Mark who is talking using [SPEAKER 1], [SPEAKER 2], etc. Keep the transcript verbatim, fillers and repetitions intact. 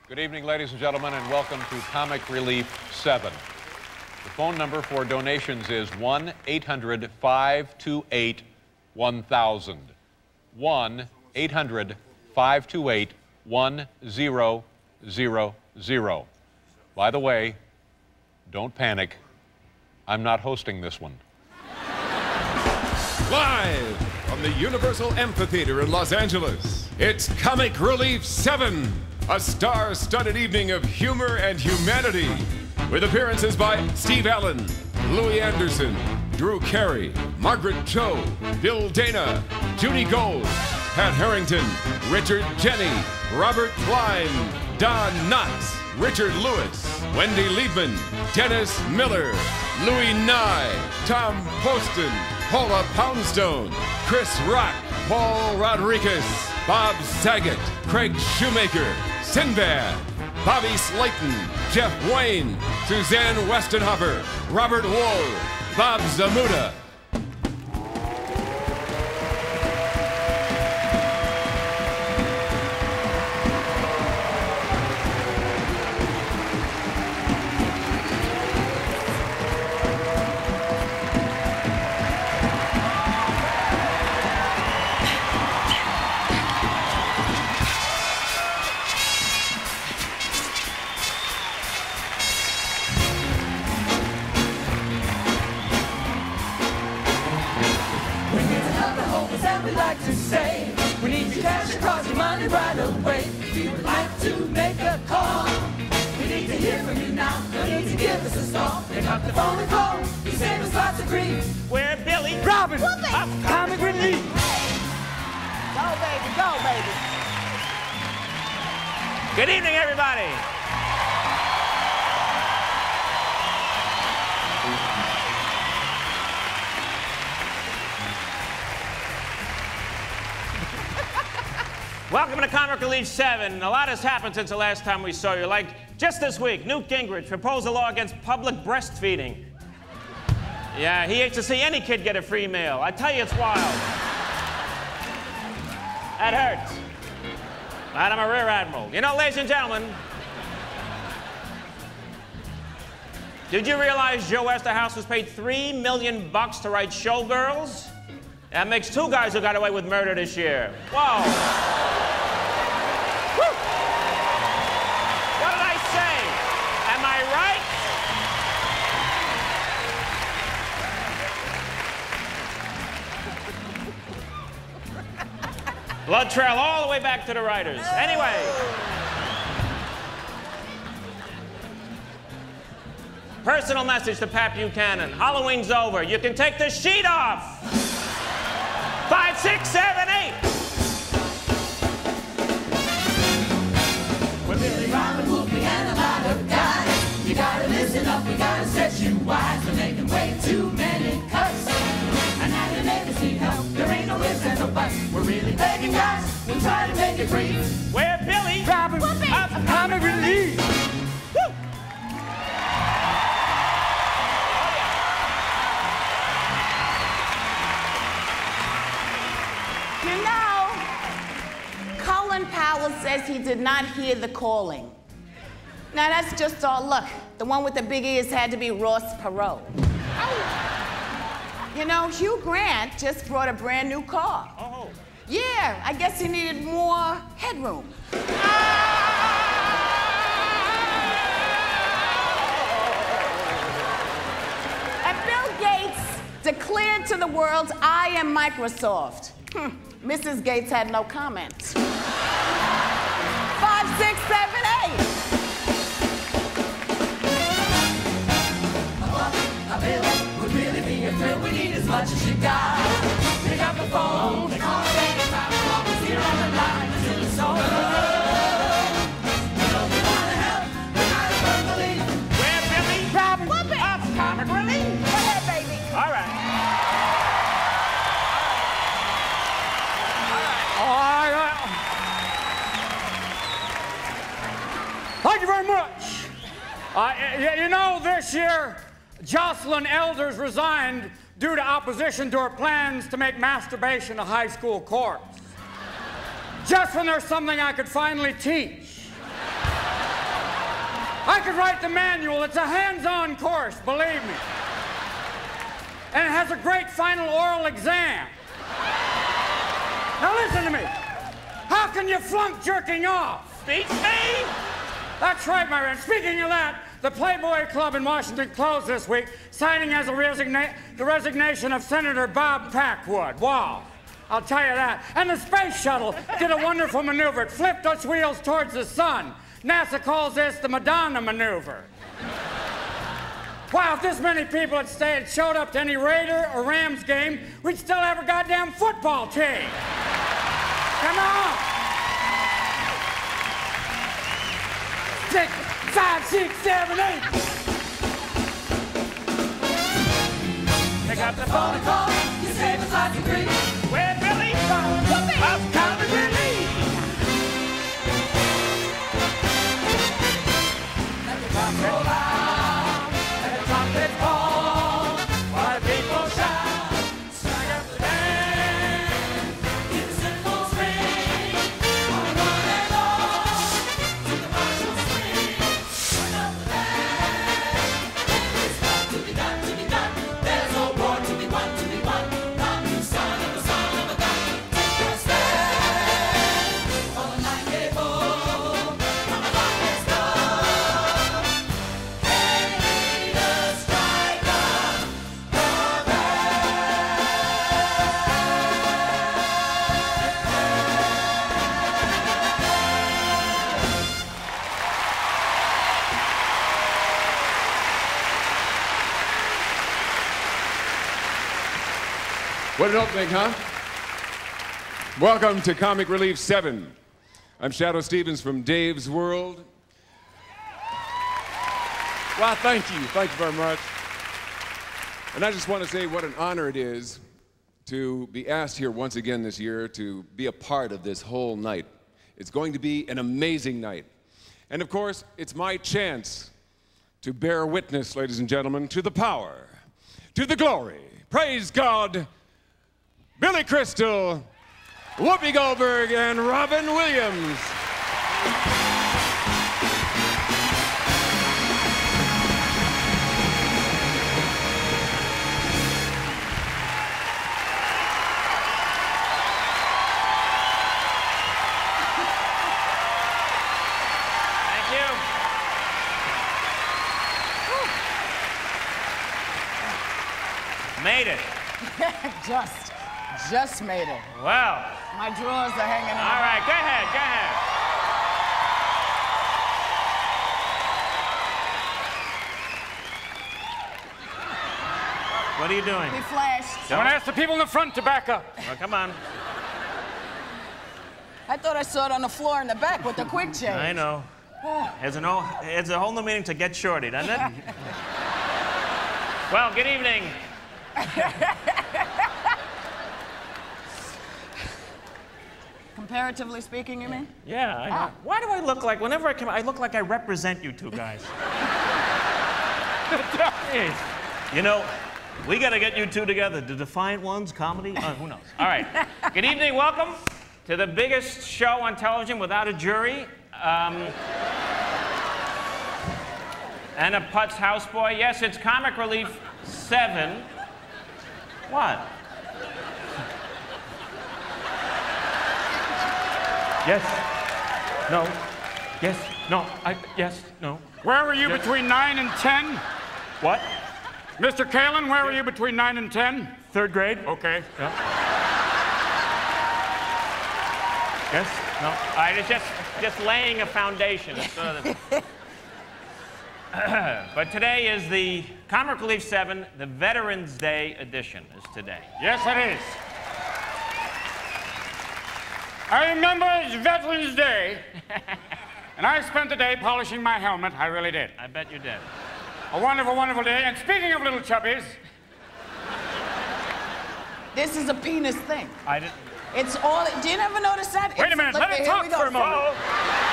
[SPEAKER 1] Good evening, ladies and gentlemen, and welcome to Comic Relief seven. The phone number for donations is one eight hundred, five two eight, one thousand. one eight hundred, five two eight, one zero zero zero. By the way, don't panic. I'm not hosting this one.
[SPEAKER 2] Live from the Universal Amphitheater in Los Angeles, it's Comic Relief seven, a star-studded evening of humor and humanity, with appearances by Steve Allen, Louis Anderson, Drew Carey, Margaret Cho, Bill Dana, Judy Gold, Pat Harrington, Richard Jenny, Robert Klein, Don Knotts, Richard Lewis, Wendy Liebman, Dennis Miller, Louis Nye, Tom Poston, Paula Poundstone, Chris Rock, Paul Rodriguez, Bob Saget, Craig Shoemaker, Sinbad, Bobby Slayton, Jeff Wayne, Suzanne Westenhofer, Robert Wool, Bob Zamuda.
[SPEAKER 3] We like to say, we need your cash across your money right away. We would like to make a call. We need to hear from you now. You need to give us a song. Pick up the phone and call. You save us lots of grief.
[SPEAKER 4] We're Billy
[SPEAKER 3] Robin
[SPEAKER 4] of
[SPEAKER 3] Comic Relief.
[SPEAKER 4] Go, baby, go, baby. Good evening, everybody. Welcome to Comic Relief seven. A lot has happened since the last time we saw you. Like, just this week, Newt Gingrich proposed a law against public breastfeeding. Yeah, he hates to see any kid get a free meal. I tell you, it's wild. That hurts. I'm a rear admiral. You know, ladies and gentlemen, did you realize Joe Westerhouse was paid three million bucks to write Showgirls? That makes two guys who got away with murder this year. Whoa. Woo. What did I say? Am I right? Blood trail all the way back to the writers. Anyway. Personal message to Pat Buchanan. Halloween's over. You can take the sheet off. Five, six, seven, eight.
[SPEAKER 3] We're Billy, Robin, Whoopi, and a lot of guys. You gotta listen up, we gotta set you wise. We're making way too many cuts. And now your neighbors need help. There ain't no ifs and no buts. We're really begging guys. We'll try to make it free.
[SPEAKER 4] We're Billy
[SPEAKER 3] Robin
[SPEAKER 4] of
[SPEAKER 3] Comic Relief.
[SPEAKER 4] Woo.
[SPEAKER 5] You know, Colin Powell says he did not hear the calling. Now, that's just all luck. The one with the big ears had to be Ross Perot. You know, Hugh Grant just brought a brand new car.
[SPEAKER 4] Oh.
[SPEAKER 5] Yeah, I guess he needed more headroom. And Bill Gates declared to the world, I am Microsoft. Hmm. Missus Gates had no comment. Five, six, seven, eight.
[SPEAKER 3] A bill would really be a thrill. We need as much as you got. Pick up the phone and call baby. I'm always here on the line until it's over. You know we want to help. We're not a family.
[SPEAKER 4] We're Billy
[SPEAKER 5] Robin
[SPEAKER 4] of Comic Relief.
[SPEAKER 5] Go ahead, baby.
[SPEAKER 4] All right.
[SPEAKER 6] Thank you very much. Uh, y you know, this year, Jocelyn Elders resigned due to opposition to her plans to make masturbation a high school course. Just when there's something I could finally teach. I could write the manual. It's a hands-on course, believe me. And it has a great final oral exam. Now listen to me. How can you flunk jerking off?
[SPEAKER 4] Beats me!
[SPEAKER 6] That's right, my friend. Speaking of that, the Playboy Club in Washington closed this week, signing as a resigna the resignation of Senator Bob Packwood. Wow. I'll tell you that. And the space shuttle did a wonderful maneuver. It flipped its wheels towards the sun. NASA calls this the Madonna maneuver. Wow, if this many people had stayed, showed up to any Raider or Rams game, we'd still have a goddamn football team. Come on. Six, five, six, seven, eight.
[SPEAKER 4] Pick up the
[SPEAKER 3] phone
[SPEAKER 4] phone
[SPEAKER 3] and call. You save us lots of grief.
[SPEAKER 4] Where, Billy? Of Comic Relief.
[SPEAKER 3] Let the drums roll out. Let the trumpets call. While the people shout. Strike up the band. Give the cymbals ring. On one and all. To the martial swing. Strike up the band. There's got to be done, to be done. There's no war to be won, to be won. Come, you son of a son of a gun. Take your stand. For the nine-day bull. Come along, let's go. Hey, the strike up the
[SPEAKER 2] What an opening, huh? Welcome to Comic Relief seven. I'm Shadoe Stevens from Dave's World. Well, thank you. Thank you very much. And I just want to say what an honor it is to be asked here once again this year to be a part of this whole night. It's going to be an amazing night. And of course, it's my chance to bear witness, ladies and gentlemen, to the power, to the glory, praise God, Billy Crystal, Whoopi Goldberg, and Robin Williams.
[SPEAKER 4] Thank you. Made it.
[SPEAKER 5] just, just made it.
[SPEAKER 4] Well,
[SPEAKER 5] My drawers are hanging in.
[SPEAKER 4] all right, go ahead, go ahead. What are you doing?
[SPEAKER 5] We flashed.
[SPEAKER 6] I'm gonna ask the people in the front to back up.
[SPEAKER 4] Oh, come on.
[SPEAKER 5] I thought I saw it on the floor in the back with the quick change.
[SPEAKER 4] I know. It's, an whole, it's a whole new meaning to get shorty, doesn't it? Well, good evening.
[SPEAKER 5] Comparatively speaking, you mean?
[SPEAKER 4] Yeah, I know. Why do I look like, whenever I come, I look like I represent you two guys. Jeez. You know, we got to get you two together. The Defiant Ones comedy? Uh, who knows? All right. Good evening. Welcome to the biggest show on television without a jury. Um, and a putz houseboy. Yes, it's Comic Relief seven. What? Yes. No. Yes. No. I. Yes. No.
[SPEAKER 6] Where were you
[SPEAKER 4] Yes.
[SPEAKER 6] between nine and ten?
[SPEAKER 4] What?
[SPEAKER 6] Mister Kalin, where were you between nine and ten?
[SPEAKER 4] Third grade?
[SPEAKER 6] Okay.
[SPEAKER 4] Yeah. Yes? No. All right, it's just, just laying a foundation. It's sort of the- But today is the Comic Relief seven, the Veterans Day edition is today.
[SPEAKER 6] Yes, it is. I remember it's Veterans Day, and I spent the day polishing my helmet. I really did.
[SPEAKER 4] I bet you did.
[SPEAKER 6] A wonderful, wonderful day. And speaking of little chubbies,
[SPEAKER 5] This is a penis thing.
[SPEAKER 4] I didn't.
[SPEAKER 5] It's all. Do you never notice that?
[SPEAKER 6] wait
[SPEAKER 5] It's-
[SPEAKER 6] a minute,
[SPEAKER 5] look,
[SPEAKER 6] let it
[SPEAKER 5] here
[SPEAKER 6] talk
[SPEAKER 5] we go.
[SPEAKER 6] for a moment.
[SPEAKER 4] Oh,